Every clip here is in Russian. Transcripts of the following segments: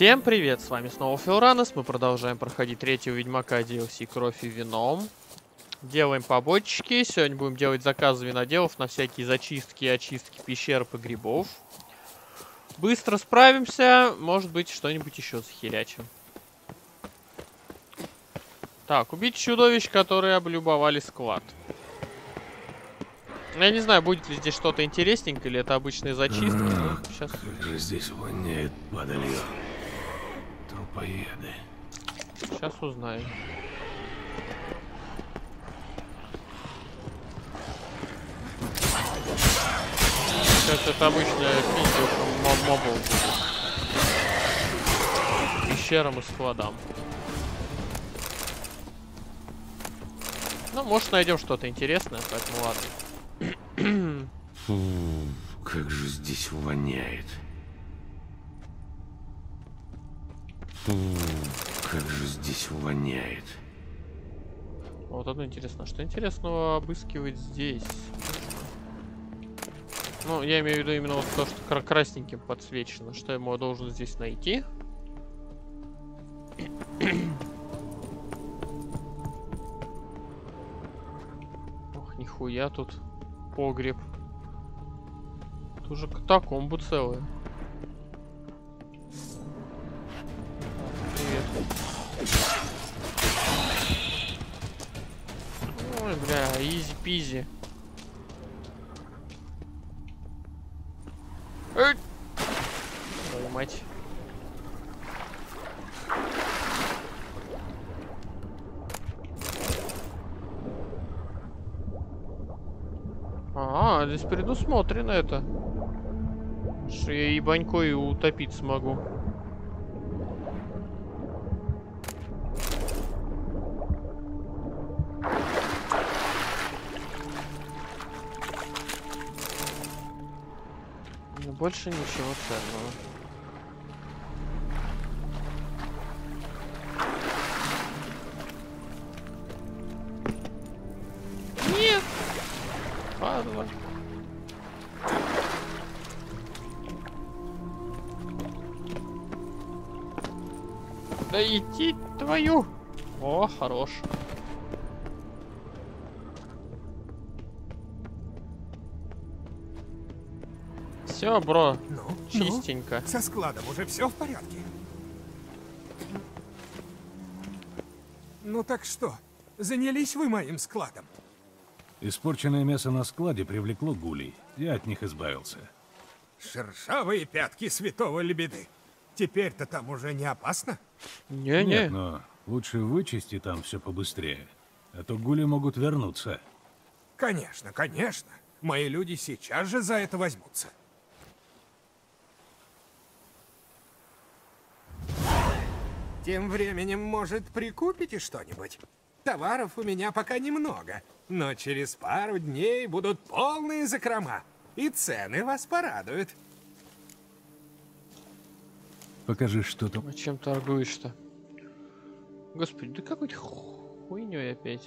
Всем привет, с вами снова Филранос. Мы продолжаем проходить третьего Ведьмака DLC Кровь и Вином. Делаем побочки. Сегодня будем делать заказы виноделов на всякие зачистки и очистки пещер и погребов. Быстро справимся. Может быть, что-нибудь еще захерячим. Так, убить чудовищ, которые облюбовали склад. Я не знаю, будет ли здесь что-то интересненькое, или это обычные зачистки. Ну, сейчас... Как же здесь воняет падалью. Трупоеды. Сейчас узнаем. Сейчас это обычная пиздец мобов. Пещерам и складам. Ну, может, найдем что-то интересное, поэтому ладно. Фу, как же здесь воняет. Фу, как же здесь воняет. Вот одно интересно. Что интересного обыскивать здесь? Ну, я имею в виду именно вот то, что красненьким подсвечено. Что я должен здесь найти? Ох, нихуя тут погреб. Тут уже катакомбы целые. Привет. Ой, бля, изи-пизи. Эй! Твою мать. А, здесь предусмотрено это. Что я ебанькой утопить смогу. Но больше ничего ценного. Нет! Падла. Да идти твою! О, хорош. Все, бро, чистенько. Ну, со складом уже все в порядке. Ну так что, занялись вы моим складом? Испорченное мясо на складе привлекло гулей. Я от них избавился. Шершавые пятки святого Лебеды. Теперь-то там уже не опасно? Не-не. Нет, но лучше вычисти там все побыстрее. А то гули могут вернуться. Конечно, конечно. Мои люди сейчас же за это возьмутся. Тем временем, может, прикупите что-нибудь? Товаров у меня пока немного, но через пару дней будут полные закрома, и цены вас порадуют. Покажи, что там. А чем торгуешь-то? Господи, да какой-то хуйнёй опять.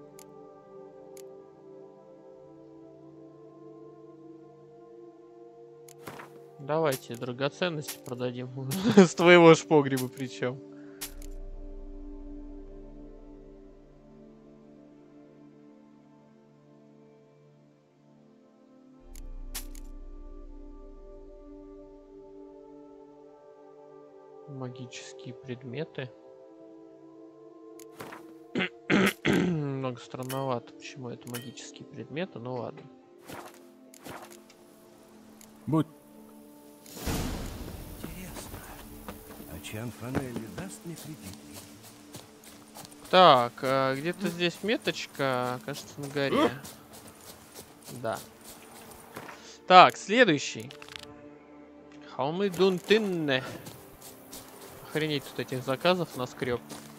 Давайте драгоценности продадим. С твоего ж погреба причем. Магические предметы. Много странновато. Почему это магические предметы? Ну ладно. Будь. Интересно, а Чан Фанелли даст мне кредит? Так, где-то здесь меточка, кажется, на горе. Да. Так, следующий. Холмы Дунтинне. Охренеть тут этих заказов наскреб.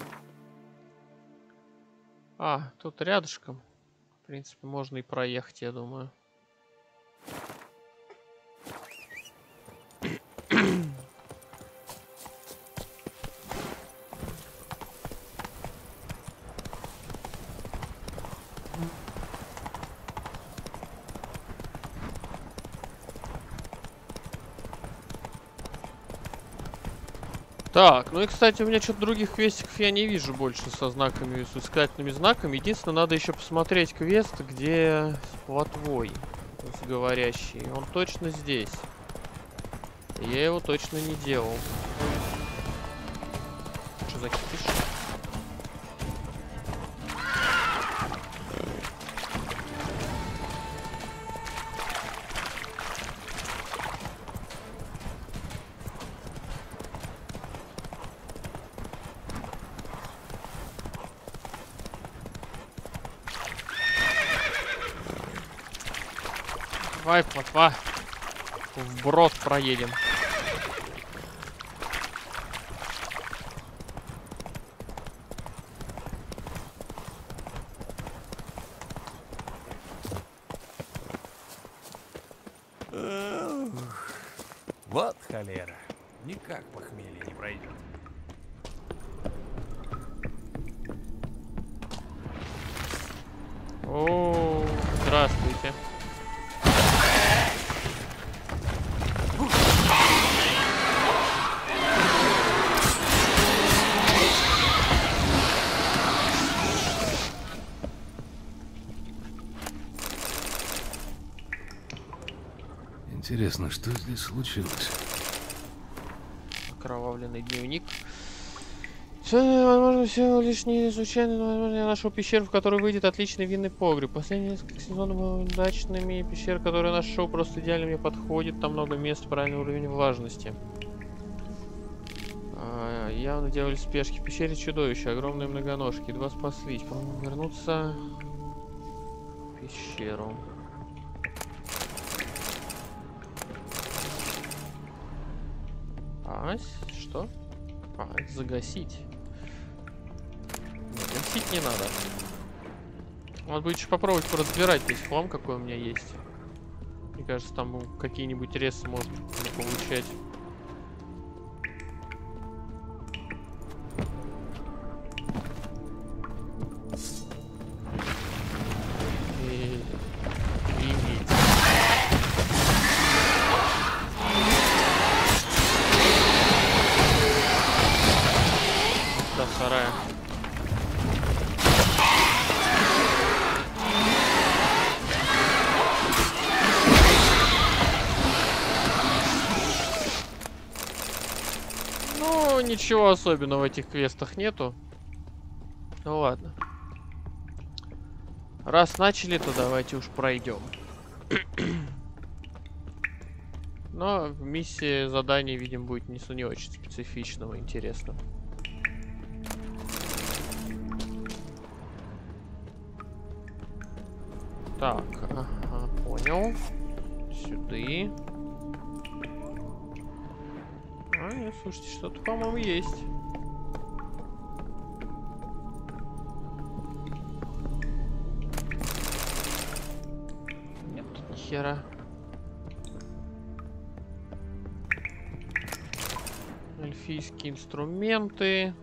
А, тут рядышком. В принципе, можно и проехать, я думаю. Так, ну и, кстати, у меня что-то других квестиков я не вижу больше со знаками, с искательными знаками. Единственное, надо еще посмотреть квест, где плотвой говорящий. Он точно здесь. Я его точно не делал. Что за кипиш? Давай, плотва. Вброд проедем. Вот холера. Никак похмелье не пройдет. О, здравствуйте. Интересно, что здесь случилось? Окровавленный дневник. Все, возможно, все лишнее случайно, но, возможно, я нашел пещеру, в которой выйдет отличный винный погреб. Последние несколько сезонов были удачными. Пещера, которую я нашел, просто идеально мне подходит. Там много мест, правильный уровень влажности. Явно делали спешки. В пещере чудовища, огромные многоножки. Едва спаслись. По-моему, вернуться в пещеру. Что? Это загасить. Нет, гасить не надо. Надо будет еще попробовать поразбирать весь хлам, какой у меня есть. Мне кажется, там какие-нибудь ресы можно получать. Сарая. Ну, ничего особенного в этих квестах нету. Ну ладно. Раз начали, то давайте уж пройдем. Но миссия задания, видимо, будет не очень специфичного, интересного. Так, ага, понял. Сюда. Нет, слушайте, что-то, по-моему, есть. Нет, ни хера. Эльфийские инструменты.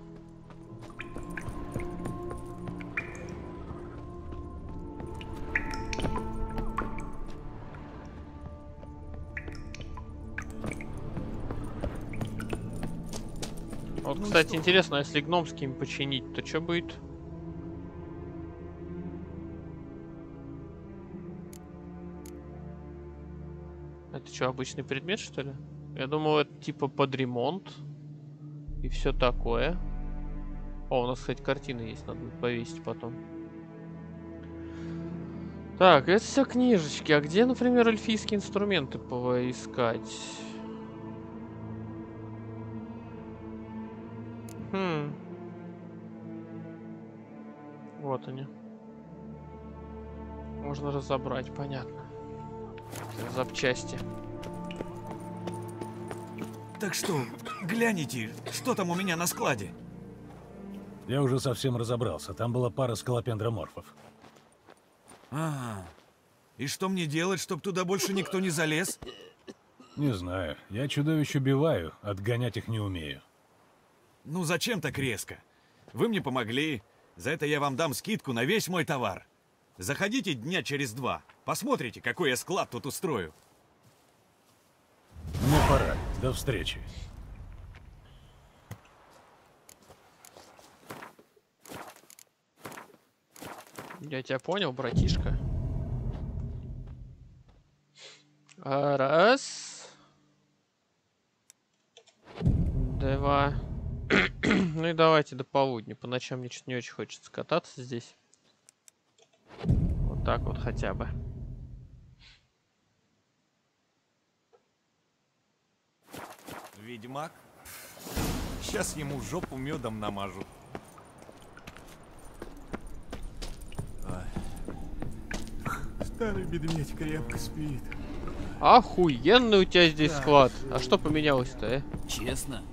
Вот, ну, кстати, интересно, если гномским починить, то что будет? Это что, обычный предмет, что ли? Я думал, это типа под ремонт. И все такое. О, у нас, кстати, картины есть, надо будет повесить потом. Так, это все книжечки. А где, например, эльфийские инструменты поискать? Вот они. Можно разобрать, понятно. Запчасти. Так что, гляните, что там у меня на складе? Я уже совсем разобрался. Там была пара скалопендроморфов. Ага. И что мне делать, чтобы туда больше никто не залез? Не знаю. Я чудовищ убиваю, отгонять их не умею. Ну зачем так резко? Вы мне помогли. За это я вам дам скидку на весь мой товар. Заходите дня через 2. Посмотрите, какой я склад тут устрою. Мне пора. До встречи. Я тебя понял, братишка. Раз. Два. Ну и давайте до полудня. По ночам мне что-то не очень хочется кататься здесь. Вот так вот хотя бы. Ведьмак? Сейчас ему жопу медом намажу. Старый медведь крепко спит. Охуенный у тебя здесь склад. А что поменялось-то, Честно?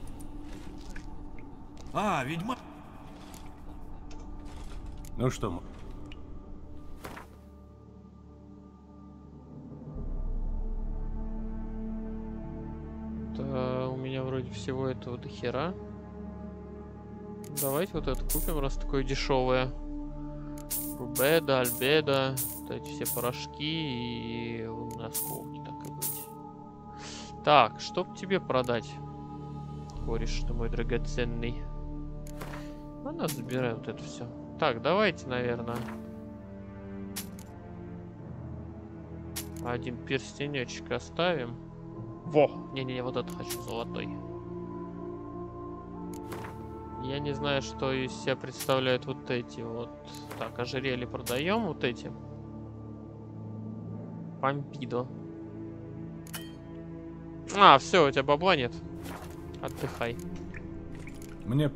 А, ведьмак. Ну что, Да, у меня вроде всего этого до хера. Давайте вот это купим, раз такое дешевое. Рубеда, Альбеда, вот эти все порошки и осколки, так и быть. Так, что б тебе продать? Кореш, ты мой драгоценный. Она забирает вот это все. Так, давайте, наверное, один перстенечек оставим. Во! Не-не-не, вот это хочу, золотой. Я не знаю, что из себя представляют вот эти вот. Так, ожерелье продаем, вот эти. Помпидо. А, все, у тебя бабла нет. Отдыхай. мне...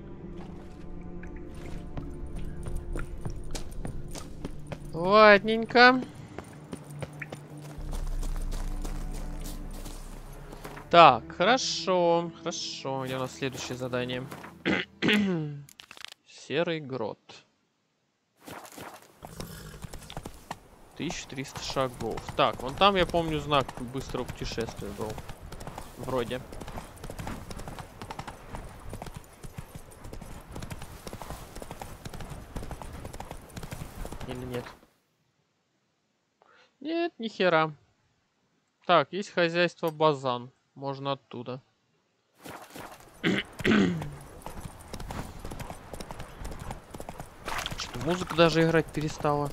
Ладненько. Так, хорошо, хорошо. Где у нас следующее задание? Серый грот. 1300 шагов. Так, вон там, я помню, знак быстрого путешествия был. Вроде. Или нет? Нет, ни хера. Так, есть хозяйство Базан. Можно оттуда. Что-то музыка даже играть перестала.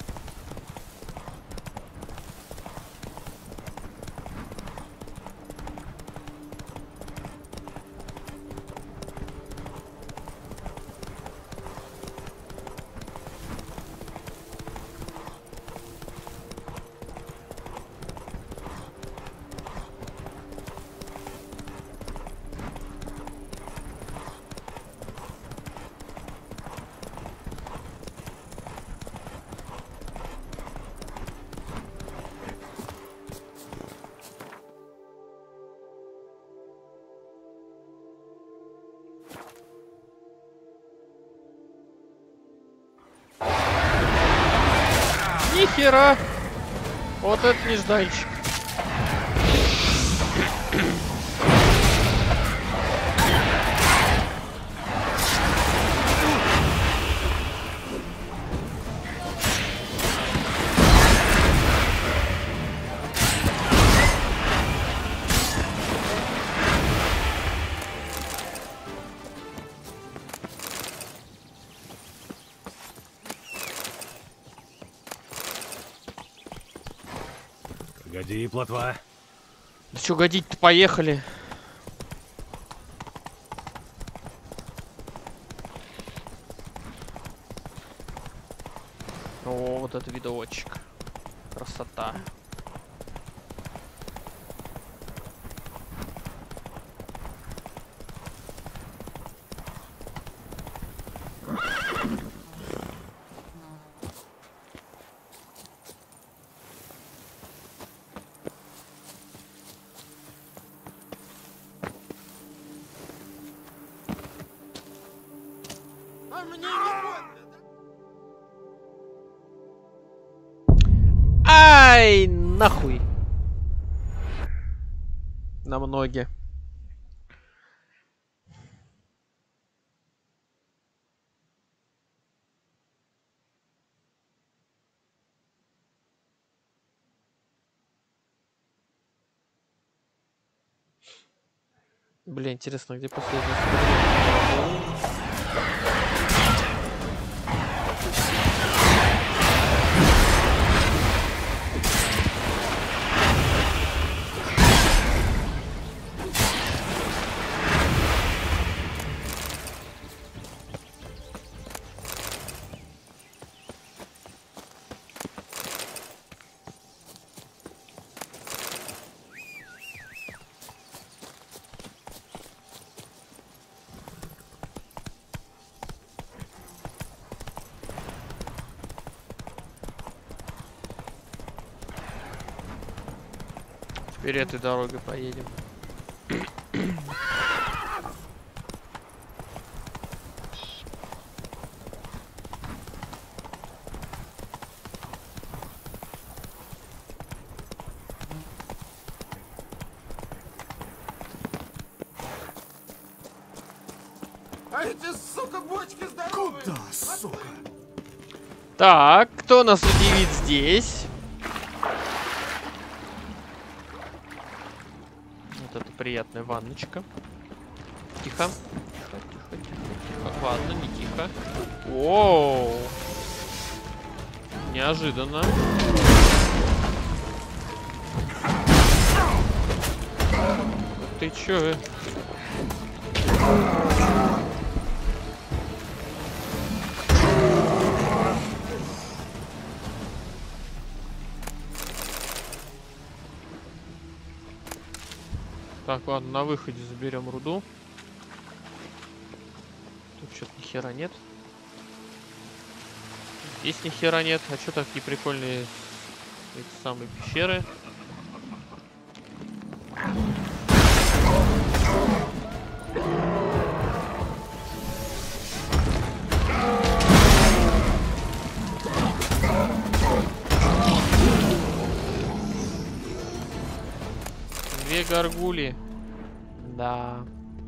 Нихера! Вот это нежданчик. Погоди, плотва. Да чё годить-то, поехали. О, вот это видочек. Красота. Ай, нахуй. На ноги. Блин, интересно, где последний стрелок? Теперь этой дорогой поедем. А эти, сука, бочки здоровые! Да, сука. Так, кто нас удивит здесь? Вот это приятная ванночка. Тихо. Тихо, тихо, тихо, тихо. Ладно, не тихо. Воу. Неожиданно. Ты чё? Так, ладно, на выходе заберем руду. Тут что-то ни хера нет. Здесь ни хера нет. А что такие прикольные эти самые пещеры? Две горгули. Да.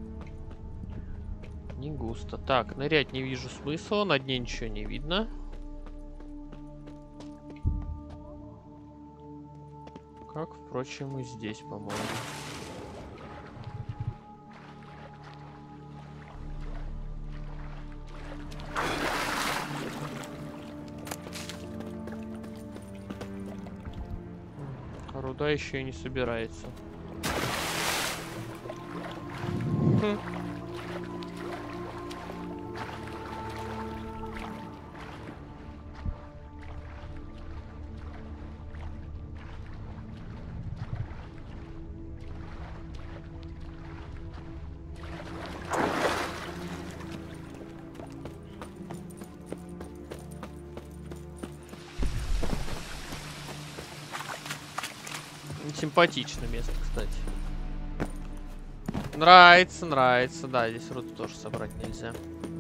Не густо. Так, нырять не вижу смысла. На дне ничего не видно. Как, впрочем, и здесь, по-моему. Руда еще и не собирается. Симпатичное место, кстати. Нравится, нравится. Да, здесь руду тоже собрать нельзя.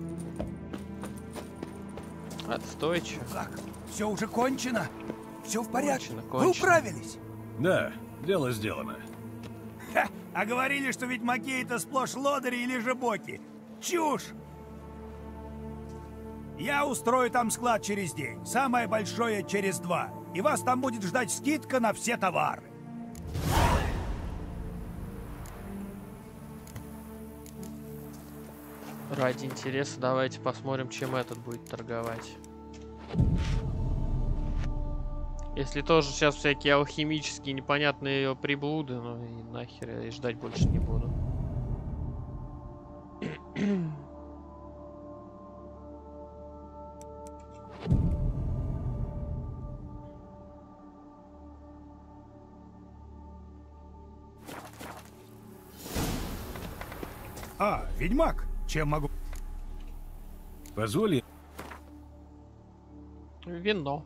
Отстой, чё? Как? Все уже кончено? Все в порядке? Кончено, Вы кончено. управились? Да, дело сделано. Ха, а говорили, что ведьмаки это сплошь лодыри или жебоки. Чушь! Я устрою там склад через день, самое большое через 2. И вас там будет ждать скидка на все товары. Ради интереса давайте посмотрим, чем этот будет торговать. Если тоже сейчас всякие алхимические непонятные приблуды, ну и нахер, я и ждать больше не буду. А, ведьмак, чем могу? Позволь, Вино.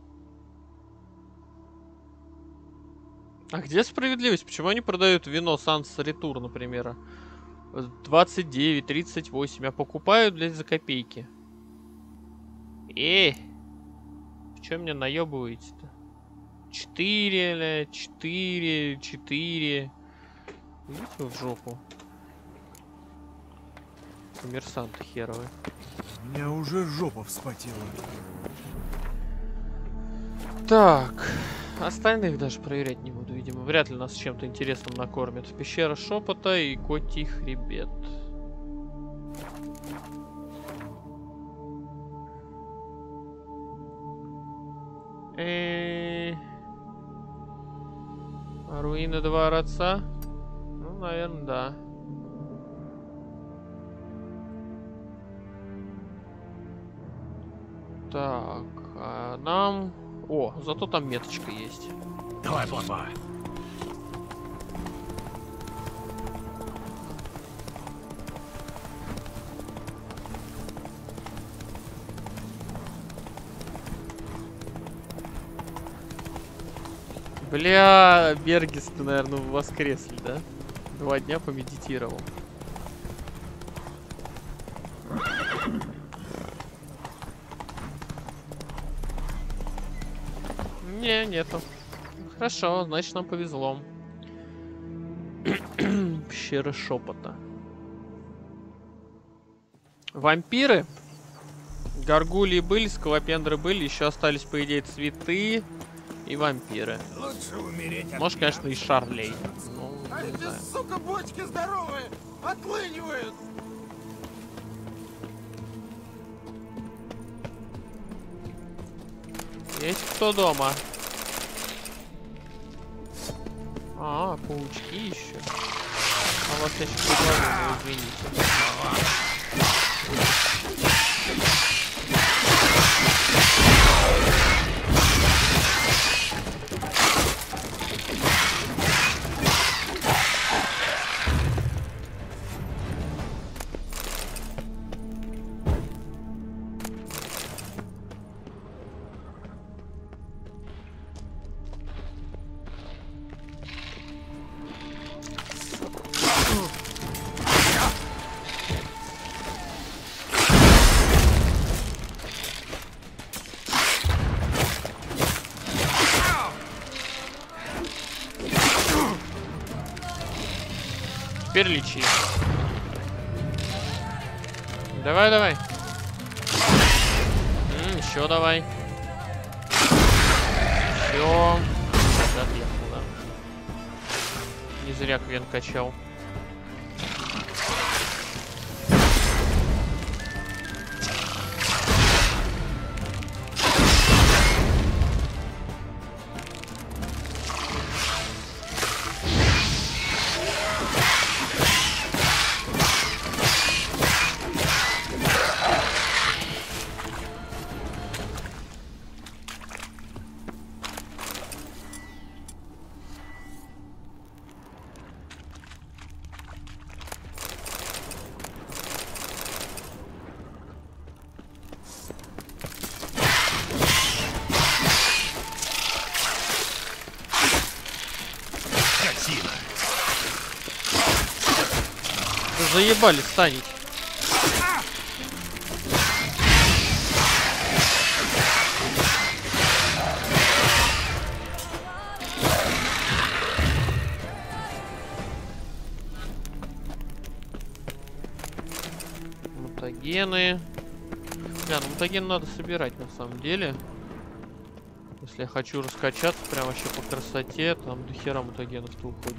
А где справедливость? Почему они продают вино Санс Ретур, например? 29, 38, а покупают, блядь, за копейки. В чем меня наебываете-то? 4, 4, 4. Идите вы в жопу. Коммерсанты херовые. У меня уже жопа вспотела. Так, остальных даже проверять не буду, видимо. Вряд ли нас чем-то интересным накормят. Пещера шепота и котий хребет. Руины дворца? Ну, наверное, да. Так, а нам... О, зато там меточка есть. давай, папа. Бля, Бергис, ты, наверное, воскресли, да? 2 дня помедитировал. Не, нету. Хорошо, значит нам повезло. Пещера шепота. Вампиры? Гаргулии были, скалопендры были, еще остались, по идее, цветы и вампиры. Лучше умереть от Может, конечно, и Шарлей. Ну, А не эти, знаю. сука, бочки здоровые отлынивают. Есть кто дома? А, паучки еще. А вас я сейчас подловлю, извините. Теперь лечи. Давай, давай. Еще давай. Все. Отъехал, да. Не зря Квен качал. Да заебали станить. Мутагены. Да, ну мутаген надо собирать на самом деле. Если я хочу раскачаться прям вообще по красоте, там до хера мутагенов-то уходит.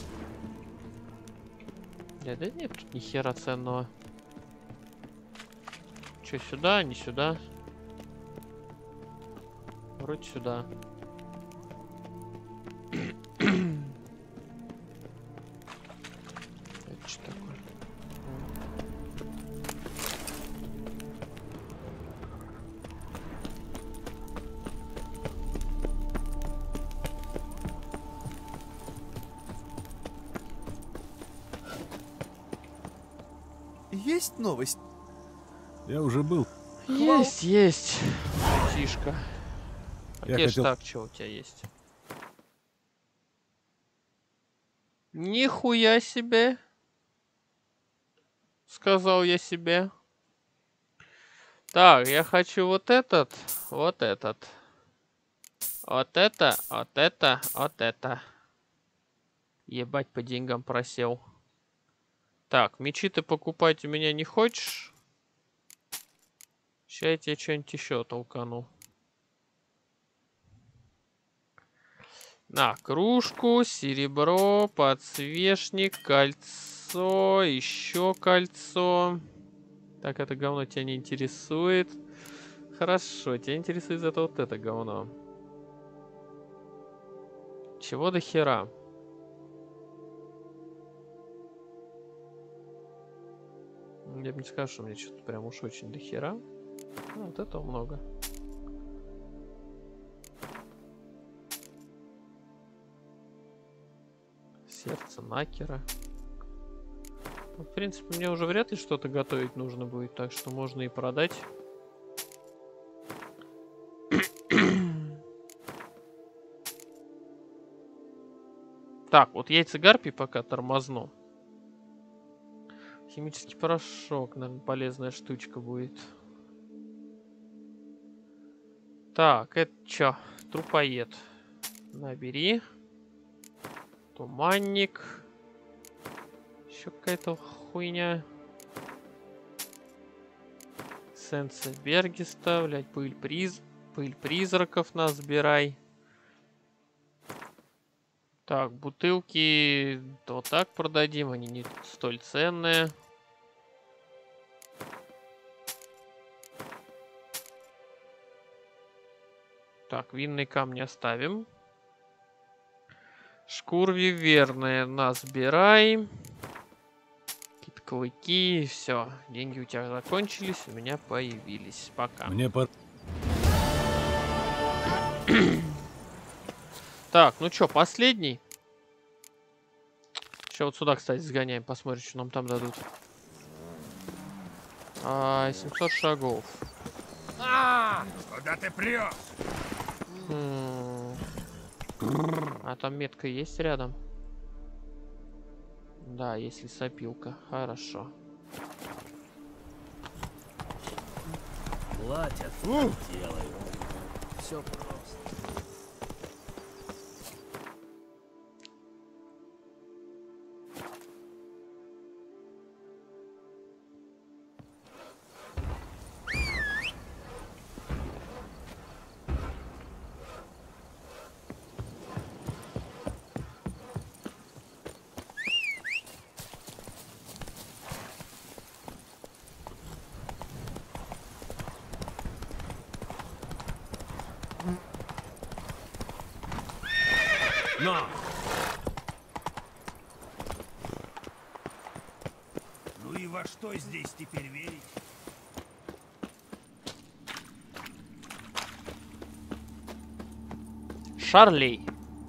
Да нет, тут ни хера ценного. Че, сюда, не сюда? Вроде сюда. Это что такое? Есть новость? Я уже был. Есть. Тишка. Я Где ж хотел- так, что у тебя есть? Нихуя себе. Сказал я себе. Так, я хочу вот этот, вот этот. Вот это, вот это, вот это. Ебать, по деньгам просел. Так, мечи ты покупать у меня не хочешь? Сейчас я тебе что-нибудь еще толкану. На, кружку, серебро, подсвечник, кольцо, еще кольцо. Так, это говно тебя не интересует. Хорошо, тебя интересует зато вот это говно. Чего до хера? Я бы не сказал, что мне что-то прям уж очень до хера. Ну, вот этого много. Сердце Накера. Ну, в принципе, мне уже вряд ли что-то готовить нужно будет, так что можно и продать. Так, вот яйца гарпий пока тормозну. Химический порошок, наверное, полезная штучка будет. Так, это чё? Трупоед. Набери. Туманник. Еще какая-то хуйня. Эссенция Бергиста, блядь, пыль призраков насбирай. Так, бутылки вот так продадим, они не столь ценные. Так, винные камни оставим. Шкур виверны насбирай. Какие-то клыки, все. Деньги у тебя закончились, у меня появились. Пока. Мне пора. Так, ну чё, последний? Сейчас вот сюда, кстати, сгоняем, посмотрим, что нам там дадут. 700 шагов. Куда ты прешь? А там метка есть рядом? Да, есть лесопилка. Хорошо. Платят, делают. Все просто. Но! Ну и во что здесь теперь верить? Шарлей.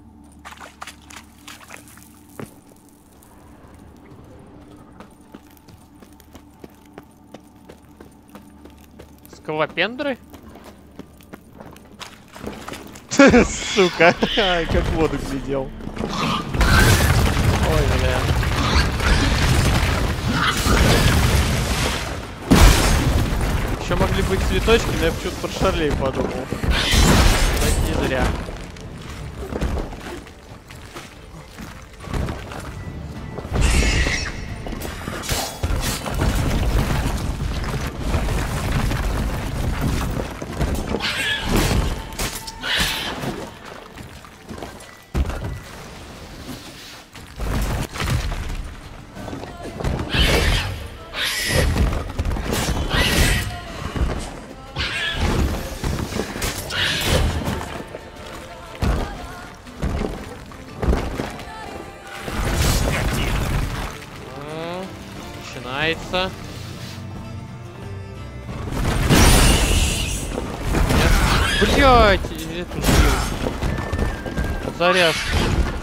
Скалопендры? Сука, как в воду глядел. Ой, бля. Еще могли быть цветочки, но я почему-то про Шарлей подумал. Так не зря. Начинается. Блять, эту заряжку.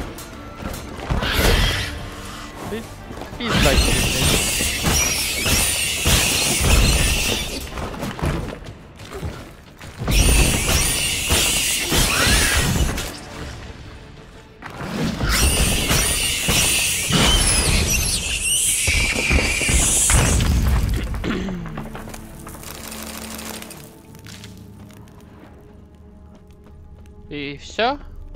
Ты пизда. И все?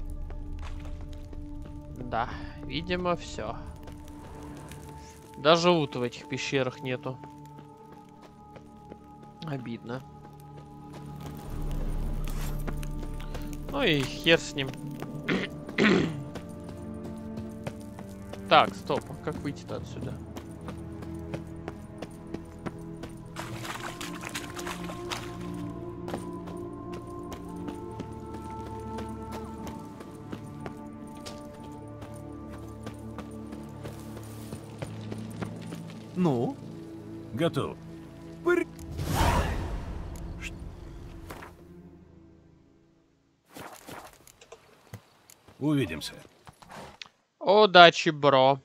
Да, видимо, все. Даже лута в этих пещерах нету. Обидно. Ну и хер с ним. Так, стоп, а как выйти-то отсюда? Ну? Готов. Увидимся. Удачи, бро.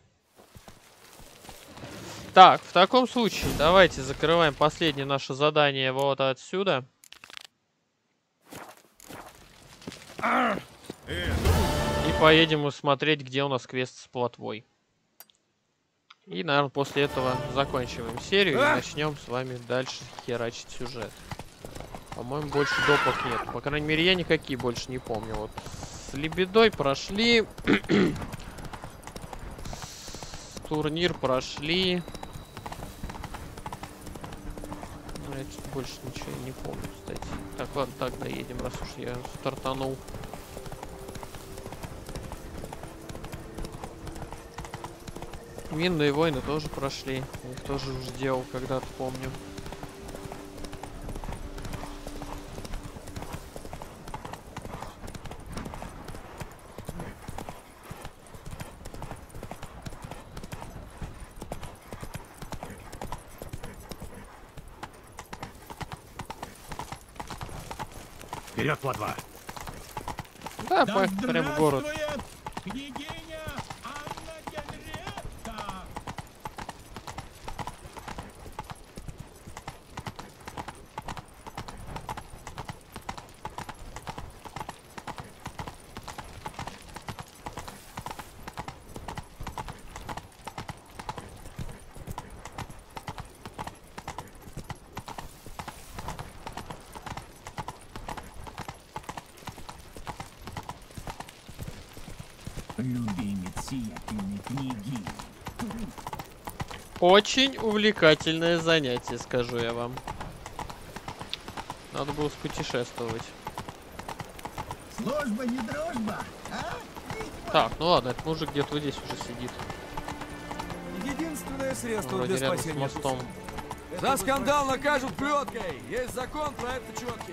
Так, в таком случае, давайте закрываем последнее наше задание вот отсюда. И поедем смотреть, где у нас квест с плотвой. И, наверное, после этого закончим серию и начнем с вами дальше херачить сюжет. По-моему, больше допок нет. По крайней мере, я никакие больше не помню. Вот с Лебедой прошли. Турнир прошли. Ну, я тут больше ничего не помню, кстати. Так, ладно, так доедем, раз уж я стартанул. Минные войны тоже прошли. Я их тоже уже делал когда-то, помню. Вперед, плотва! Да, прям в город. Княгиня Анна Генриетта! Любимец сиятельной княгини. Очень увлекательное занятие, скажу я вам. Надо было спутешествовать. Служба не дружба, а? Так, ну ладно, этот мужик где-то вот здесь уже сидит. Единственное средство Вроде для рядом с спасения мостом. За скандал накажут плеткой. Есть закон про это четкий.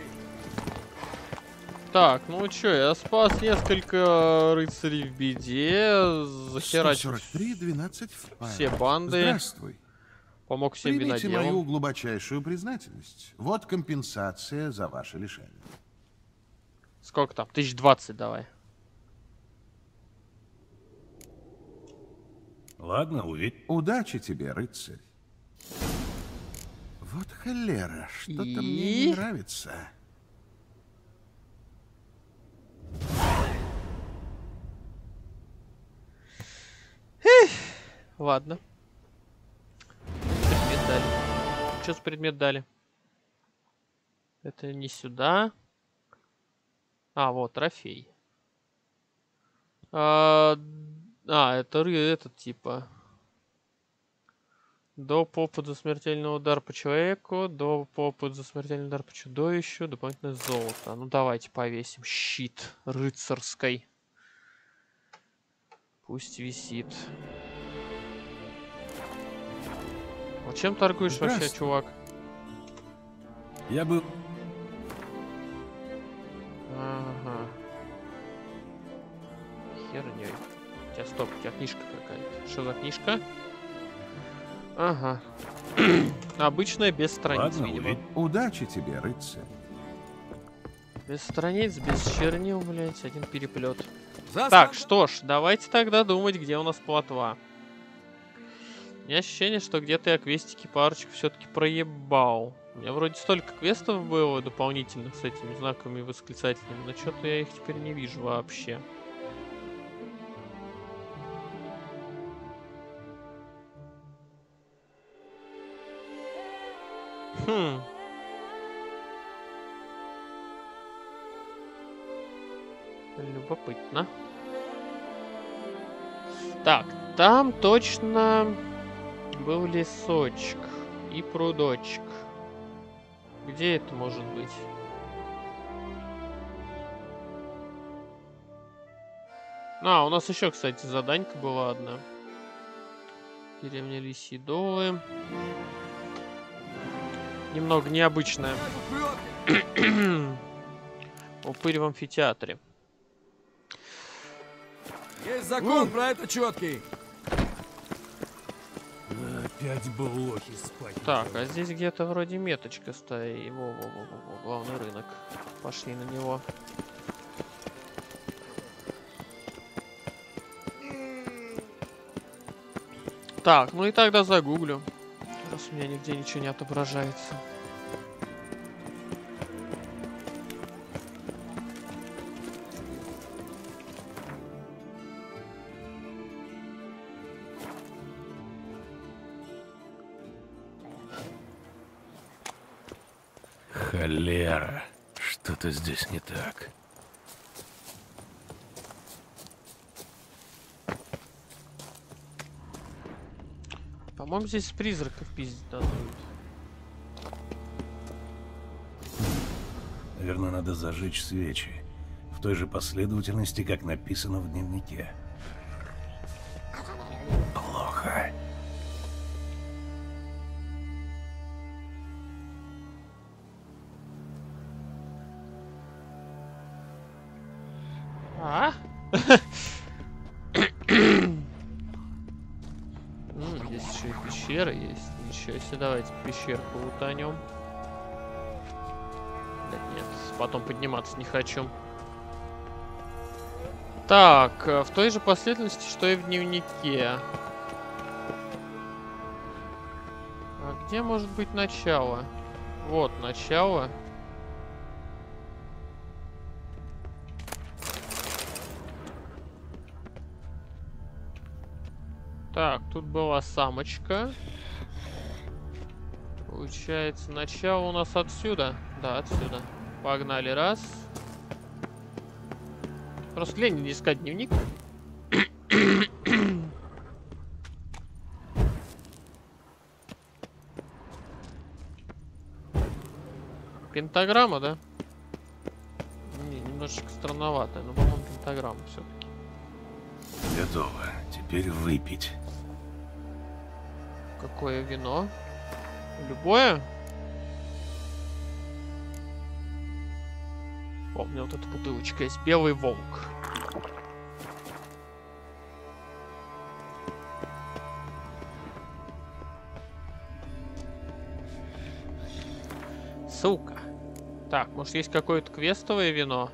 Так, ну чё, я спас несколько рыцарей в беде, захерачил 143-12 все банды, Здравствуй. помог всем Примите мою виноделам. глубочайшую признательность. Вот компенсация за ваше лишение. Сколько там? 1020 давай. Ладно, увидим. Удачи тебе, рыцарь. Вот холера, что-то мне И? не нравится. Ладно. Предмет дали. Что за предмет дали? Это не сюда. А, вот, трофей. Это этот типа. Доп. Опыт за смертельный удар по человеку, доп. Опыт за смертельный удар по чудовищу, дополнительное золото. Ну давайте повесим. Щит рыцарской. Пусть висит. Вот чем торгуешь вообще, Здравствуй. чувак? Я был... Ага. Херней. У тебя стоп, у тебя книжка какая-то. Что за книжка? Ага. Обычная, без страниц, Ладно, видимо. увидим. Удачи тебе, рыцарь. Без страниц, без чернил, блять, один переплет. За Так, скандал- что ж, давайте тогда думать, где у нас плотва. У меня ощущение, что где-то я квестики парочку все-таки проебал. У меня вроде столько квестов было дополнительных с этими знаками восклицательными, но что-то я их теперь не вижу вообще. Хм. Любопытно. Так, там точно был лесочек и прудочек. Где это может быть? А, у нас еще, кстати, заданька была одна. Деревня Лисидолы. Немного необычная. Упырь в амфитеатре. Есть закон про это четкий. Опять блохи спать. Так, а здесь где-то вроде меточка стоит. Во-во-во-во, главный рынок. Пошли на него. Так, ну и тогда загуглю. Раз у меня нигде ничего не отображается. Холера. Что-то здесь не так. По-моему, здесь призраков пиздить надо будет. Наверное, надо зажечь свечи. В той же последовательности, как написано в дневнике. Плохо. А? Здесь еще и пещера есть. Ничего себе, давайте пещерку утонем. Да нет, потом подниматься не хочу. Так, в той же последовательности, что и в дневнике. А где может быть начало? Вот, начало. Так, тут была самочка. Получается, начало у нас отсюда. Да, отсюда. Погнали, раз. Просто лень не искать дневник. Пентаграмма, да? Не, немножечко странноватая, но, по-моему, пентаграмма все-таки. Готово. Теперь выпить. Какое вино? Любое? О, у меня вот эта бутылочка есть. Белый волк. Сука. Так, может есть какое-то квестовое вино?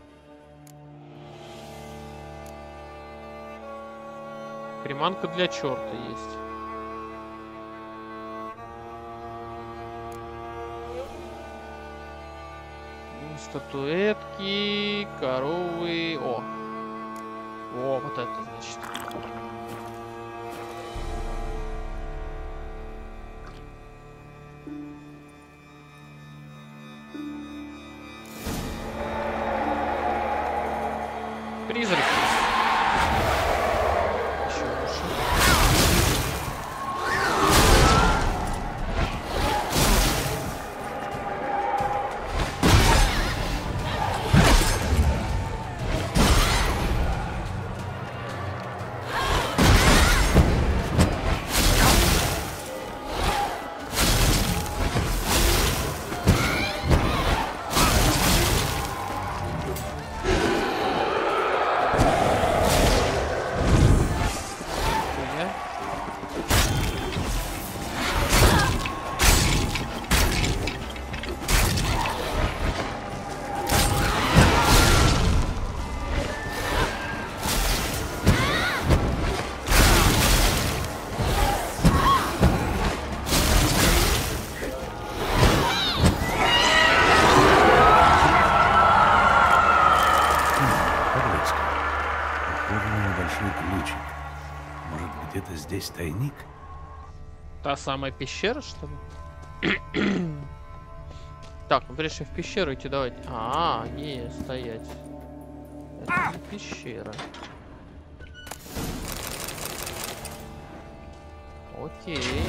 Приманка для черта есть. Статуэтки, коровы. О, вот это значит. Призрак. Еще лучше. Здесь тайник? Та самая пещера, что ли? Так, ну прежде чем в пещеру идти, давайте. Не, стоять. Это не пещера. Окей.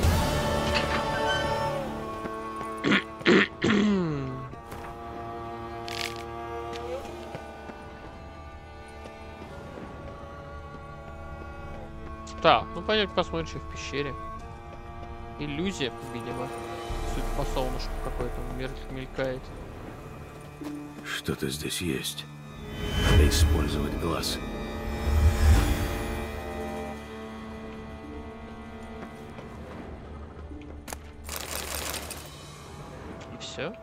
Так, ну пойдем посмотрим, что в пещере. Иллюзия, видимо. Судя по солнышку какой-то мелькает. Что-то здесь есть. Надо использовать глаз. И все?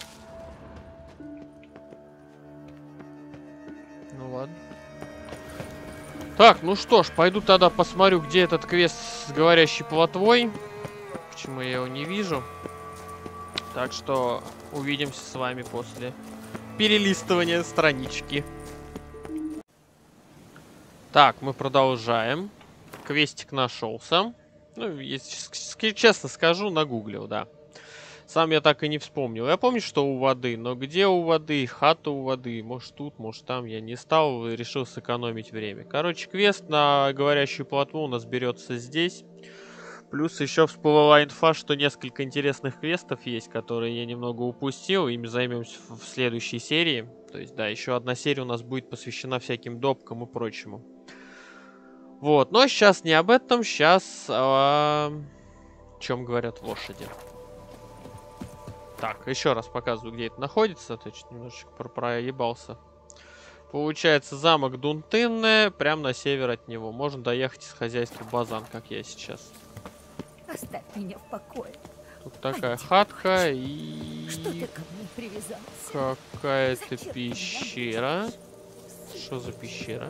Ну ладно. Так, ну что ж, пойду тогда посмотрю, где этот квест с говорящей плотвой. Почему я его не вижу. Так что увидимся с вами после перелистывания странички. Так, мы продолжаем. Квестик нашелся. Ну, если честно скажу, нагуглил, да. Сам я так и не вспомнил. Я помню, что у воды, но где у воды, хата у воды, может тут, может там, я не стал, решил сэкономить время. Короче, квест на говорящую плотву у нас берется здесь. Плюс еще всплыла инфа, что несколько интересных квестов есть, которые я немного упустил. Ими займемся в следующей серии. То есть, да, еще одна серия у нас будет посвящена всяким допкам и прочему. Вот, но сейчас не об этом, сейчас о чем говорят лошади. Так, еще раз показываю, где это находится. То есть немножечко проебался. Получается, замок Дунтынное, прямо на север от него. Можно доехать из хозяйства Базан, как я сейчас. Оставь меня в покое. Тут такая хатка и... Что ты ко мне привязался? Какая-то пещера. Что за пещера?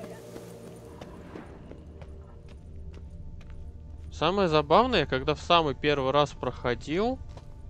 Самое забавное, когда в самый первый раз проходил...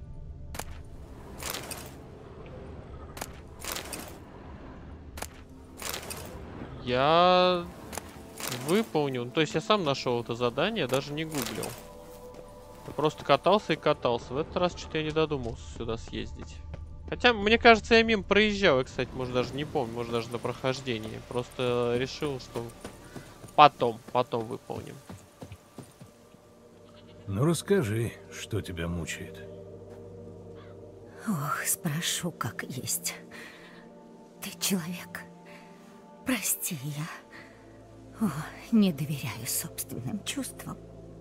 Я выполнил. То есть я сам нашел это задание, даже не гуглил. Я просто катался и катался. В этот раз что-то я не додумался сюда съездить. Хотя, мне кажется, я мимо проезжал. Я, кстати, может, даже не помню. Может, даже на прохождении. Просто решил, что потом выполним. Ну, расскажи, что тебя мучает. Ох, спрошу, как есть. Ты человек. Прости, я не доверяю собственным чувствам.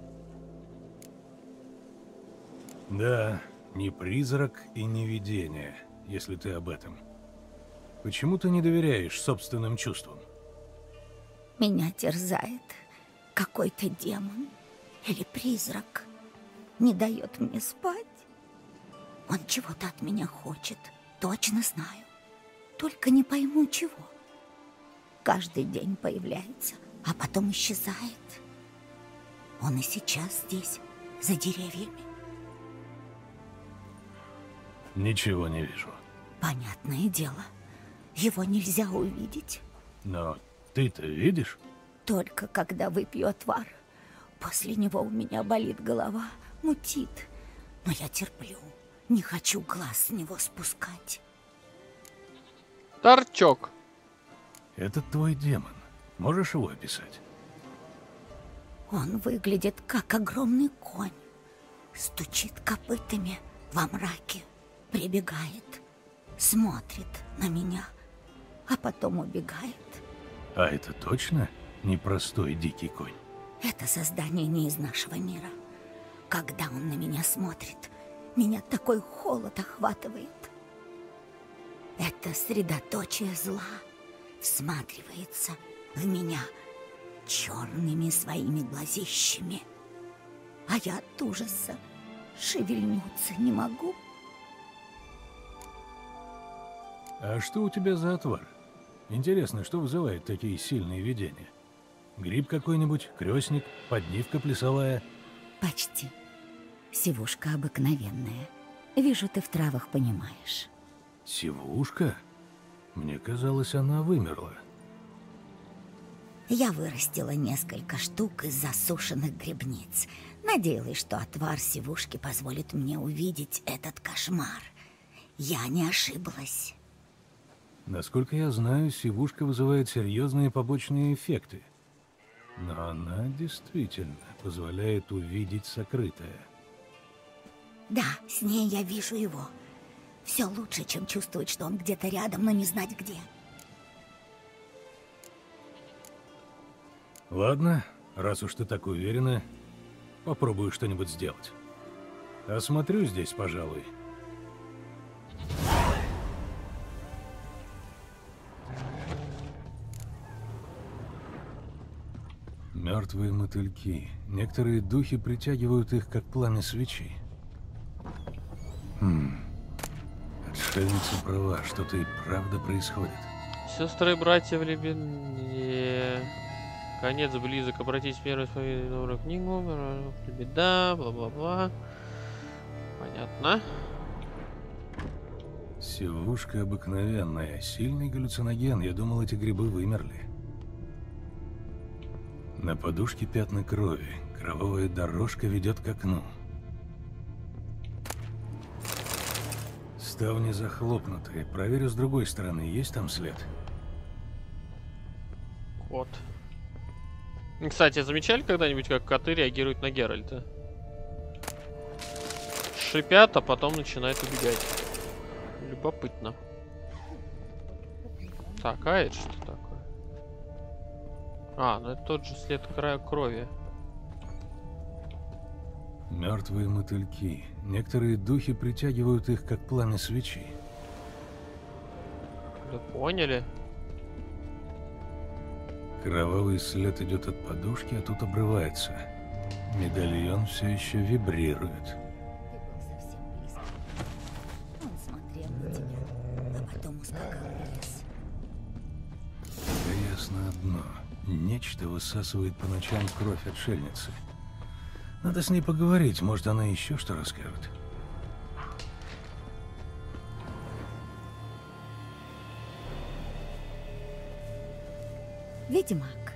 Да, не призрак и не видение, если ты об этом. Почему ты не доверяешь собственным чувствам? Меня терзает какой-то демон или призрак. Не дает мне спать. Он чего-то от меня хочет, точно знаю. Только не пойму чего. Каждый день появляется, а потом исчезает. Он и сейчас здесь, за деревьями. Ничего не вижу. Понятное дело, его нельзя увидеть. Но ты-то видишь? Только когда выпью отвар. После него у меня болит голова, мутит. Но я терплю, не хочу глаз с него спускать. Торчок. Это твой демон. Можешь его описать? Он выглядит как огромный конь. Стучит копытами во мраке. Прибегает, смотрит на меня, а потом убегает. А это точно непростой дикий конь? Это создание не из нашего мира. Когда он на меня смотрит, меня такой холод охватывает. Это средоточие зла всматривается в меня черными своими глазищами. А я от ужаса шевельнуться не могу. А что у тебя за отвар? Интересно, что вызывает такие сильные видения? Гриб какой-нибудь, крестник, поднивка плясовая? Почти. Сивушка обыкновенная. Вижу, ты в травах понимаешь. Сивушка? Мне казалось, она вымерла. Я вырастила несколько штук из засушенных грибниц. Надеялась, что отвар сивушки позволит мне увидеть этот кошмар. Я не ошиблась. Насколько я знаю, сивушка вызывает серьезные побочные эффекты. Но она действительно позволяет увидеть сокрытое. Да, с ней я вижу его. Все лучше, чем чувствовать, что он где-то рядом, но не знать где. Ладно, раз уж ты так уверена, попробую что-нибудь сделать. Осмотрю здесь, пожалуй. Мертвые мотыльки. Некоторые духи притягивают их, как пламя свечи. Отшельница права, что-то и правда происходит. Сестры и братья в глубине. Конец близок. Обратись в первую свою новую книгу. Беда, бла-бла-бла. Понятно. Сивушка обыкновенная. Сильный галлюциноген. Я думал, эти грибы вымерли. На подушке пятна крови. Кровавая дорожка ведет к окну. Ставни захлопнуты. Проверю с другой стороны, есть там след? Кот. Кстати, замечали когда-нибудь, как коты реагируют на Геральта? Шипят, а потом начинают убегать. Любопытно. Так, а это что такое? А, ну это тот же след края крови. Мертвые мотыльки. Некоторые духи притягивают их, как пламя свечи. Да поняли. Кровавый след идет от подушки, а тут обрывается. Медальон все еще вибрирует. Ты был совсем близко. Он смотрел на тебя, а потом ускакал в лес. Да ясно одно. Нечто высасывает по ночам кровь отшельницы. Надо с ней поговорить, может, она еще что расскажет. Ведьмак.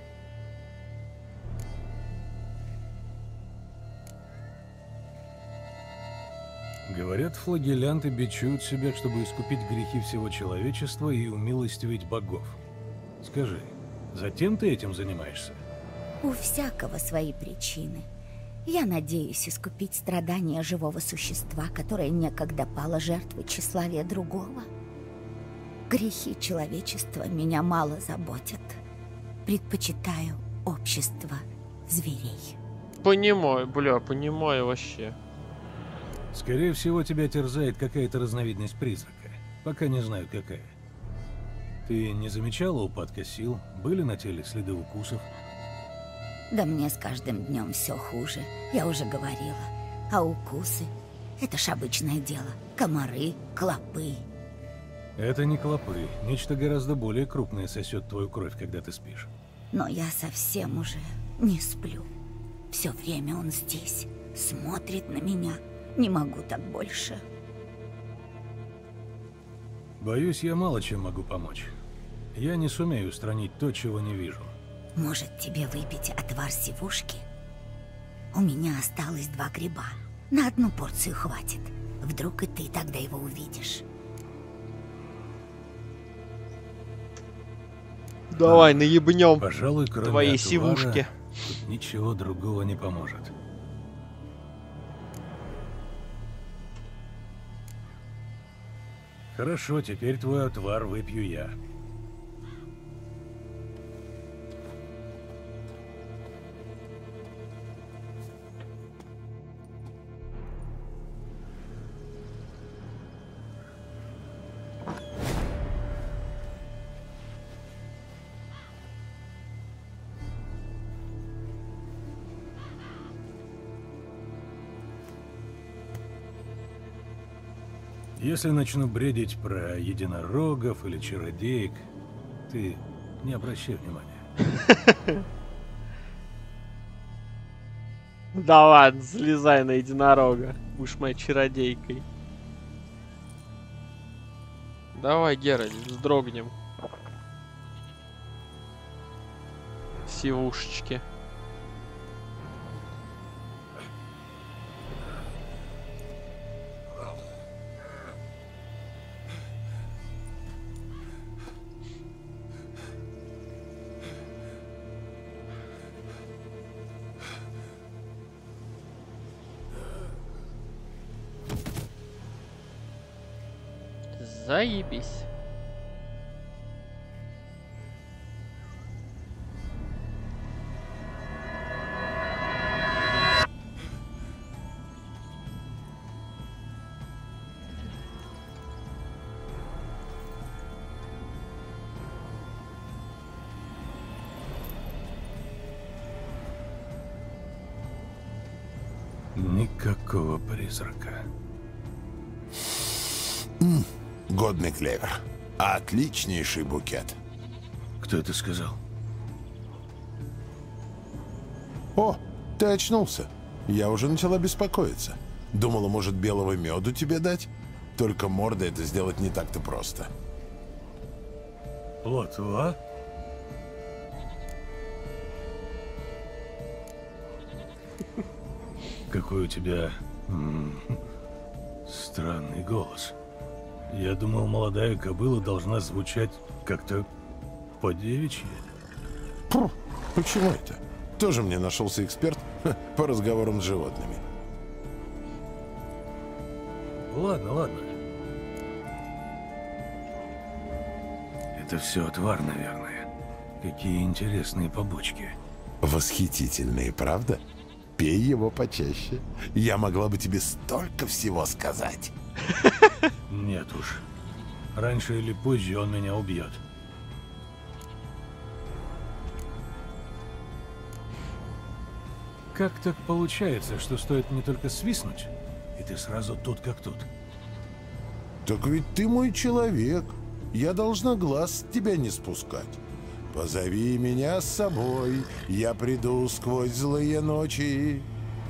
Говорят, флагелянты бичуют себя, чтобы искупить грехи всего человечества и умилостивить богов. Скажи, затем ты этим занимаешься? У всякого свои причины. Я надеюсь искупить страдания живого существа, которое некогда пало жертвой тщеславия другого. Грехи человечества меня мало заботят. Предпочитаю общество зверей. Понимаю, бля, понимаю вообще. Скорее всего, тебя терзает какая-то разновидность призрака. Пока не знаю, какая. Ты не замечала упадка сил? Были на теле следы укусов? Да мне с каждым днем все хуже, я уже говорила. А укусы — это ж обычное дело. Комары, клопы. Это не клопы. Нечто гораздо более крупное сосет твою кровь, когда ты спишь. Но я совсем уже не сплю. Все время он здесь, смотрит на меня. Не могу так больше. Боюсь, я мало чем могу помочь. Я не сумею устранить то, чего не вижу. Может, тебе выпить отвар сивушки? У меня осталось 2 гриба. На одну порцию хватит. Вдруг и ты тогда его увидишь. Давай, наебнем Пожалуй, кроме твоей отвара, сивушки. тут ничего другого не поможет. Хорошо, теперь твой отвар выпью я. Если начну бредить про единорогов или чародеек, ты не обращай внимания. Да ладно, слезай на единорога. Будешь моей чародейкой. Давай, Геральт, вздрогнем. Сивушечки. Заебись. Никакого призрака. Годный клевер. Отличнейший букет. Кто это сказал? О, ты очнулся. Я уже начала беспокоиться. Думала, может, белого меду тебе дать? Только мордой это сделать не так-то просто. Плотва? Какой у тебя странный голос. Я думал, молодая кобыла должна звучать как-то по-девичьи. Почему это? Тоже мне нашелся эксперт по разговорам с животными. Ладно, ладно. Это все отвар, наверное. Какие интересные побочки. Восхитительные, правда? Пей его почаще. Я могла бы тебе столько всего сказать. Нет уж. Раньше или позже он меня убьет. Как так получается, что стоит мне только свистнуть, и ты сразу тут как тут? Так ведь ты мой человек. Я должна глаз с тебя не спускать. Позови меня с собой, я приду сквозь злые ночи.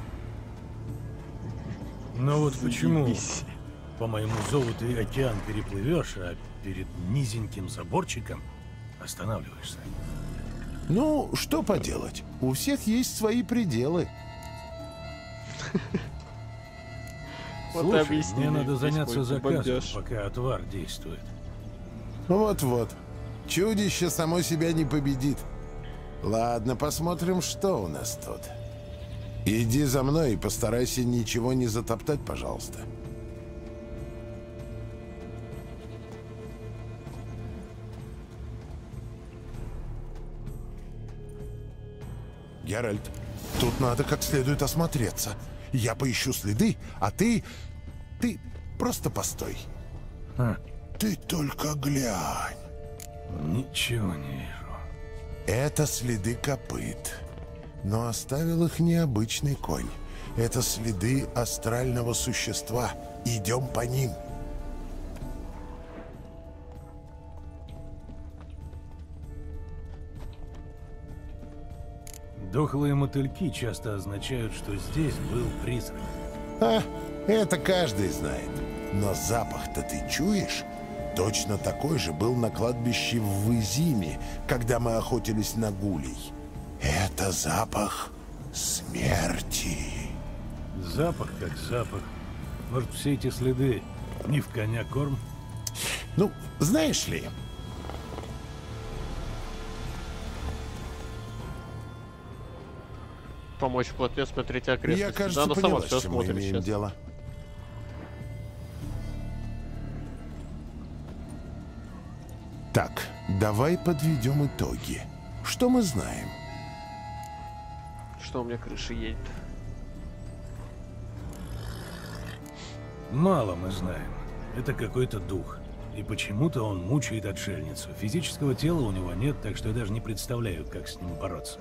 Ну вот почему по моему зову ты океан переплывешь, а перед низеньким заборчиком останавливаешься? Ну, что поделать? У всех есть свои пределы. Слушай, мне надо заняться заказом, пока отвар действует. Вот-вот. Чудище само себя не победит. Ладно, посмотрим, что у нас тут. Иди за мной и постарайся ничего не затоптать, пожалуйста. Геральт, тут надо как следует осмотреться. Я поищу следы, а ты просто постой. Ты только глянь. Ничего не вижу. Это следы копыт. Но оставил их необычный конь. Это следы астрального существа. Идем по ним. Дохлые мотыльки часто означают, что здесь был призрак. Это каждый знает. Но запах-то ты чуешь? Точно такой же был на кладбище в Вызиме, когда мы охотились на гулей. Это запах смерти. Запах как запах. Может, все эти следы не в коня корм? Ну, знаешь ли... Помочь в плотве смотреть окрестности. Я, кажется, да, поняла, сама все с чем мы смотрит имеем сейчас. дело. Так, давай подведем итоги. Что мы знаем? Что у меня крыша едет? Мало мы знаем. Это какой-то дух. И почему-то он мучает отшельницу. Физического тела у него нет, так что я даже не представляю, как с ним бороться.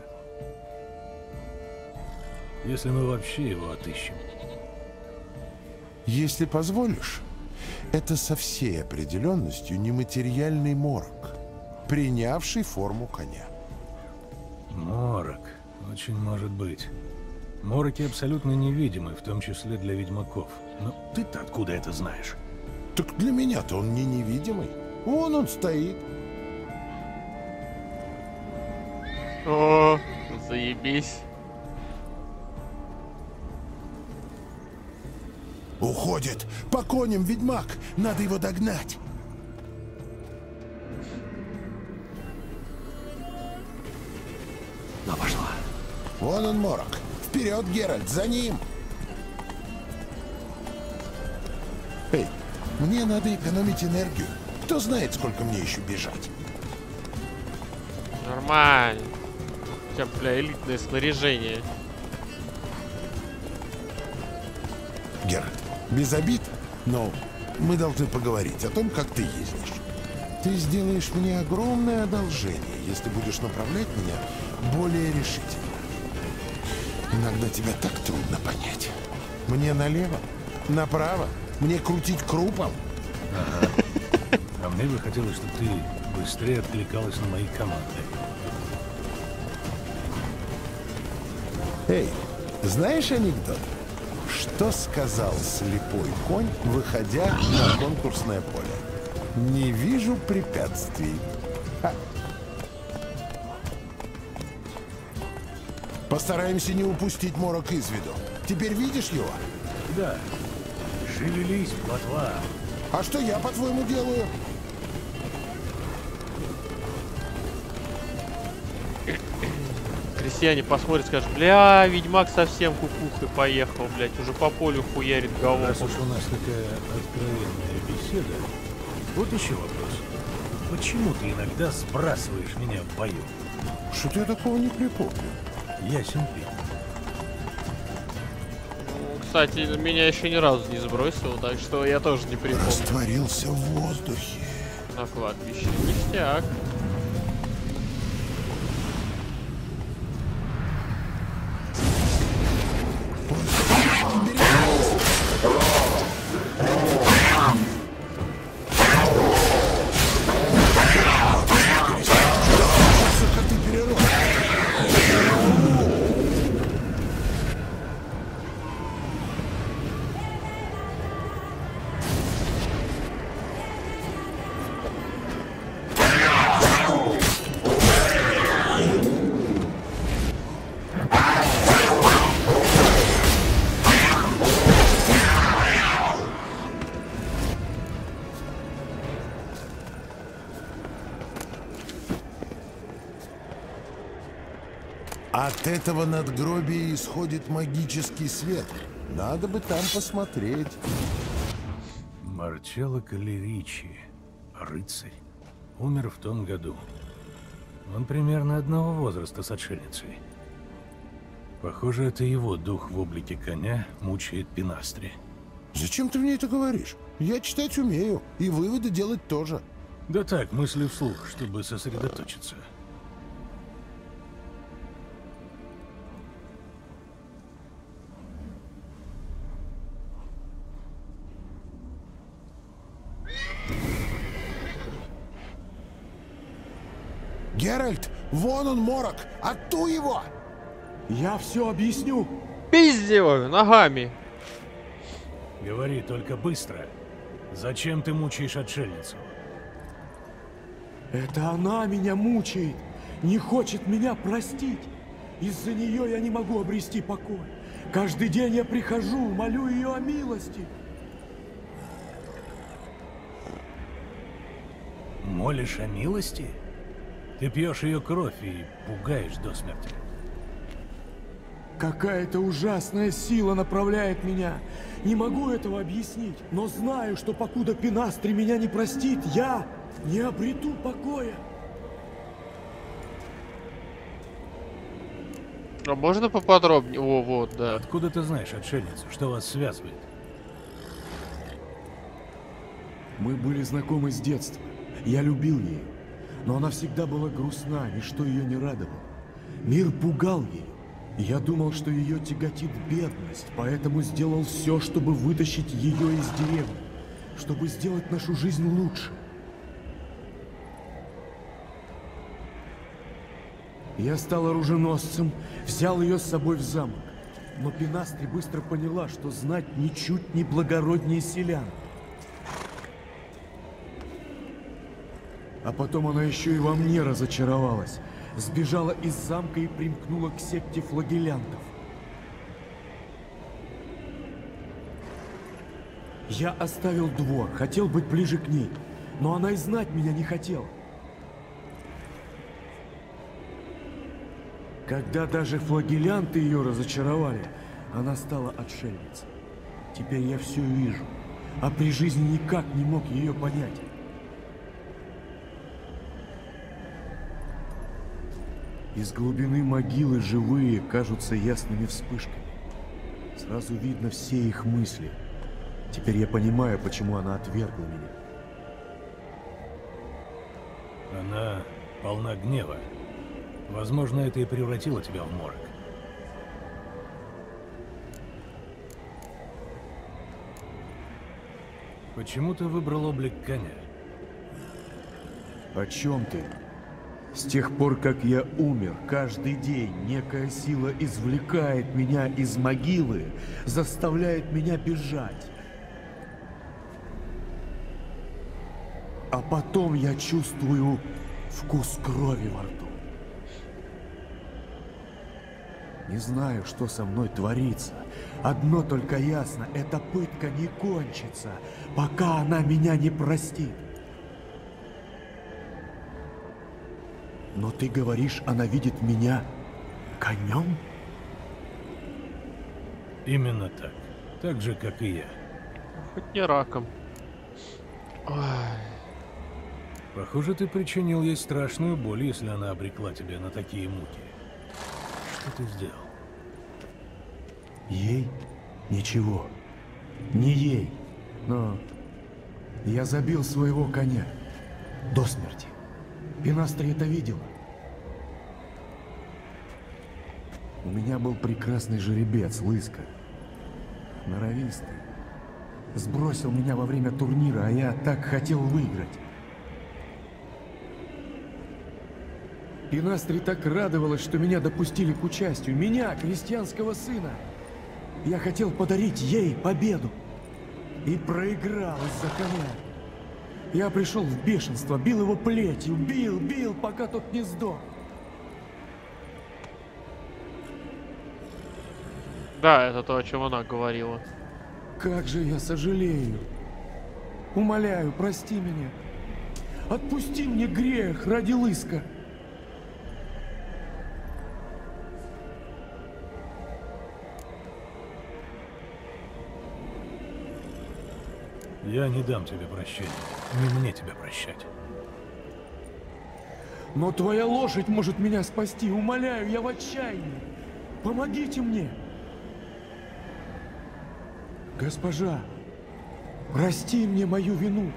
Если мы вообще его отыщем. Если позволишь, это со всей определенностью нематериальный морок, принявший форму коня. Морок. Очень может быть. Мороки абсолютно невидимы, в том числе для ведьмаков. Но ты-то откуда это знаешь? Так для меня-то он не невидимый. Вон он стоит. О, заебись. Уходит. По коням, ведьмак. Надо его догнать. Ну, пошла. Вон он, морок. Вперед, Геральт, за ним. Эй, мне надо экономить энергию. Кто знает, сколько мне еще бежать. Нормально. У тебя, бля, элитное снаряжение. Геральт, без обид, но мы должны поговорить о том, как ты ездишь. Ты сделаешь мне огромное одолжение, если будешь направлять меня более решительно. Иногда тебя так трудно понять. Мне налево, направо, мне крутить крупом. Ага. А мне бы хотелось, чтобы ты быстрее откликалась на мои команды. Эй, знаешь анекдот? Что сказал слепой конь, выходя на конкурсное поле? Не вижу препятствий. Постараемся не упустить морок из виду. Теперь видишь его? Да. Шевелись, плотва. А что я, по-твоему, делаю? Крестьяне посмотрят, скажут, бля, ведьмак совсем кукухой поехал, блядь, уже по полю хуярит голову. Раз уж у нас такая откровенная беседа, вот еще вопрос. Почему ты иногда сбрасываешь меня в бою? Что-то я такого не припомню. Ясен пень. Кстати, меня еще ни разу не сбросил, так что я тоже не припомню. Растворился в воздухе. На кладбище. Ништяк. От этого надгробия исходит магический свет. Надо бы там посмотреть. Марчелло Калеричи, рыцарь, умер в том году. Он примерно одного возраста с отшельницей. Похоже, это его дух в облике коня мучает Пинастри. Зачем ты мне это говоришь? Я читать умею, и выводы делать тоже. Да так, мысли вслух, чтобы сосредоточиться. Геральт, вон он, морок! Отту его! Я все объясню. Пиздеваю ногами. Говори только быстро. Зачем ты мучаешь отшельницу? Это она меня мучает. Не хочет меня простить. Из-за нее я не могу обрести покой. Каждый день я прихожу, молю ее о милости. Молишь о милости? Ты пьешь ее кровь и пугаешь до смерти. Какая-то ужасная сила направляет меня. Не могу этого объяснить, но знаю, что покуда Пинастри меня не простит, я не обрету покоя. А можно поподробнее? О, вот, да. Откуда ты знаешь отшельницу? Что вас связывает? Мы были знакомы с детства. Я любил ее. Но она всегда была грустна, ничто ее не радовало. Мир пугал ее. Я думал, что ее тяготит бедность, поэтому сделал все, чтобы вытащить ее из деревни, чтобы сделать нашу жизнь лучше. Я стал оруженосцем, взял ее с собой в замок. Но Пинастри быстро поняла, что знать ничуть не благороднее селян. А потом она еще и во мне разочаровалась. Сбежала из замка и примкнула к секте флагелянтов. Я оставил двор, хотел быть ближе к ней, но она и знать меня не хотела. Когда даже флагелянты ее разочаровали, она стала отшельницей. Теперь я все вижу, а при жизни никак не мог ее понять. Из глубины могилы живые кажутся ясными вспышками. Сразу видно все их мысли. Теперь я понимаю, почему она отвергла меня. Она полна гнева. Возможно, это и превратило тебя в морок. Почему ты выбрал облик коня? О чем ты? С тех пор, как я умер, каждый день некая сила извлекает меня из могилы, заставляет меня бежать. А потом я чувствую вкус крови во рту. Не знаю, что со мной творится. Одно только ясно, эта пытка не кончится, пока она меня не простит. Но ты говоришь, она видит меня конем? Именно так. Так же, как и я. Хоть не раком. Ой. Похоже, ты причинил ей страшную боль, если она обрекла тебя на такие муки. Что ты сделал? Ей? Ничего. Не ей. Но я забил своего коня до смерти. Пинастри это видела. У меня был прекрасный жеребец, Лыска. Норовистый. Сбросил меня во время турнира, а я так хотел выиграть. Пинастри так радовалась, что меня допустили к участию. Меня, крестьянского сына. Я хотел подарить ей победу. И проиграл из-за коня. Я пришел в бешенство, бил его плетью, бил, пока тот не сдох. Да, это то, о чем она говорила. Как же я сожалею. Умоляю, прости меня. Отпусти мне грех ради Лыска. Я не дам тебе прощения. Не мне тебя прощать. Но твоя лошадь может меня спасти. Умоляю, я в отчаянии. Помогите мне. Госпожа, прости мне мою вину.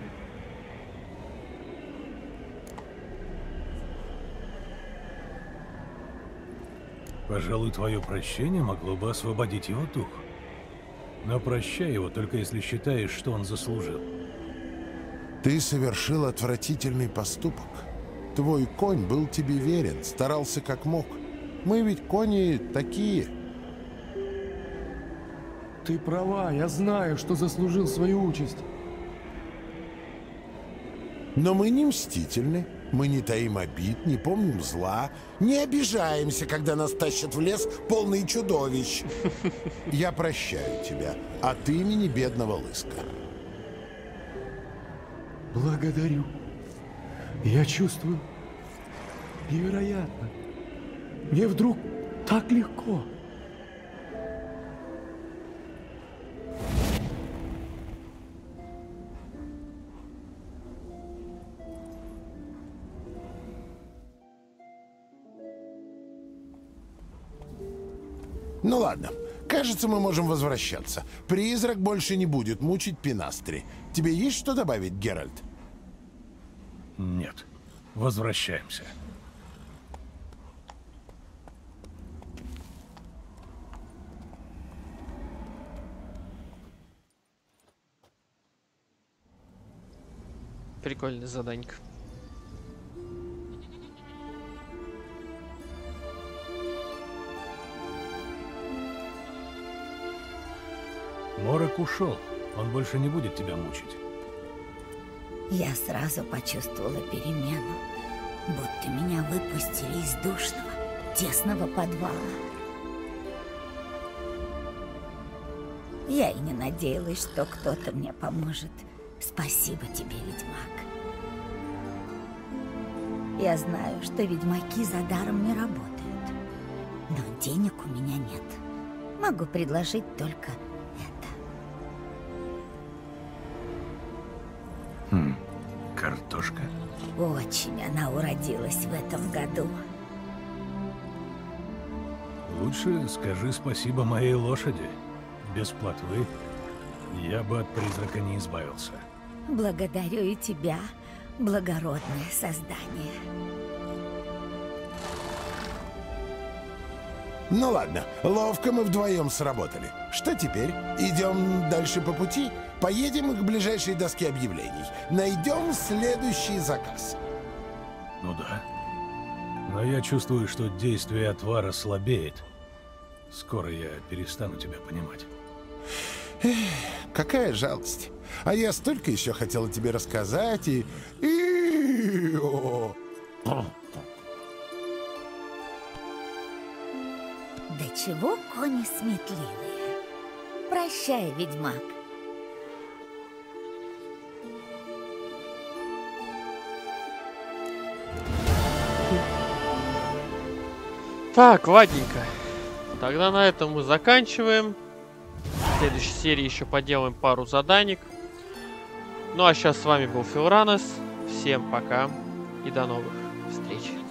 Пожалуй, твое прощение могло бы освободить его дух. Но прощай его, только если считаешь, что он заслужил. Ты совершил отвратительный поступок. Твой конь был тебе верен, старался как мог. Мы ведь кони такие. Ты права, я знаю, что заслужил свою участь. Но мы не мстительны. Мы не таим обид, не помним зла, не обижаемся, когда нас тащат в лес полные чудовищ. Я прощаю тебя от имени бедного Лыска. Благодарю. Я чувствую невероятно. Мне вдруг так легко. Ну ладно, кажется, мы можем возвращаться. Призрак больше не будет мучить Пинастри. Тебе есть что добавить, Геральт? Нет. Возвращаемся. Прикольный заданька. Морок ушел. Он больше не будет тебя мучить. Я сразу почувствовала перемену, будто меня выпустили из душного, тесного подвала. Я и не надеялась, что кто-то мне поможет. Спасибо тебе, ведьмак. Я знаю, что ведьмаки за даром не работают, но денег у меня нет. Могу предложить только картошка? очень она уродилась в этом году. Лучше скажи спасибо моей лошади. Без плотвы я бы от призрака не избавился. Благодарю и тебя, благородное создание. Ну ладно, ловко мы вдвоем сработали. Что теперь? Идем дальше по пути? Поедем к ближайшей доске объявлений. Найдем следующий заказ. Ну да. Но я чувствую, что действие отвара слабеет. Скоро я перестану тебя понимать. Эх, какая жалость. А я столько еще хотела тебе рассказать и... Да чего кони сметливые. Прощай, ведьмак. Так, ладненько. Тогда на этом мы заканчиваем. В следующей серии еще поделаем пару заданий. Ну а сейчас с вами был Филранес. Всем пока и до новых встреч.